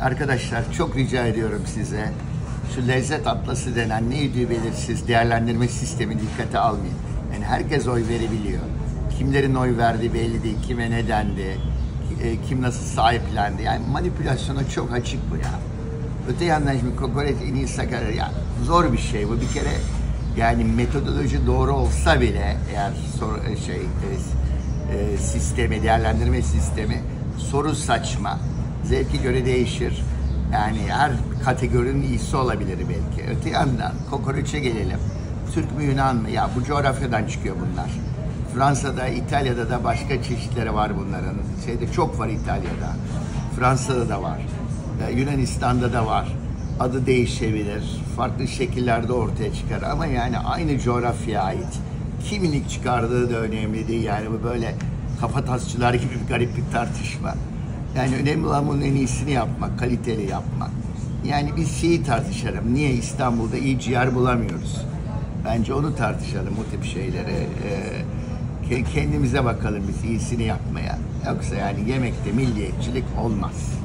Arkadaşlar çok rica ediyorum size, şu lezzet atlası denen neydi belirsiz değerlendirme sistemi dikkate almayın. Yani herkes oy verebiliyor. Kimlerin oy verdiği belli değil, kime nedendi, kim nasıl sahiplendi. Yani manipülasyona çok açık bu ya. Öte yandan şimdi kokoreç en iyi sakar, ya zor bir şey bu bir kere. Yani metodoloji doğru olsa bile eğer sistemi, değerlendirme sistemi soru saçma, zevki göre değişir. Yani her kategorinin iyisi olabilir belki. Öte yandan kokoreçe gelelim. Türk mü Yunan mı? Ya bu coğrafyadan çıkıyor bunlar. Fransa'da, İtalya'da da başka çeşitleri var bunların. Çok var İtalya'da. Fransa'da da var. Yunanistan'da da var. Adı değişebilir. Farklı şekillerde ortaya çıkar. Ama yani aynı coğrafyaya ait. Kimin ilk çıkardığı da önemli değil. Yani bu böyle kafatasçılar gibi bir garip bir tartışma. Yani önemli olan bunun en iyisini yapmak, kaliteli yapmak. Yani biz şeyi tartışalım. Niye İstanbul'da iyi ciğer bulamıyoruz? Bence onu tartışalım, o tip şeyleri. Kendimize bakalım biz iyisini yapmaya. Yoksa yani yemekte milliyetçilik olmaz.